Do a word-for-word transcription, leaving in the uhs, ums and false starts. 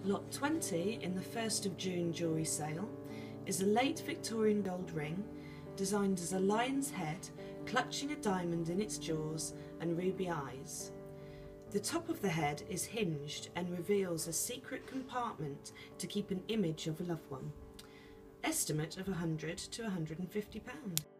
Lot twenty in the first of June jewellery sale is a late Victorian gold ring designed as a lion's head clutching a diamond in its jaws and ruby eyes. The top of the head is hinged and reveals a secret compartment to keep an image of a loved one. Estimate of one hundred to one hundred and fifty pounds.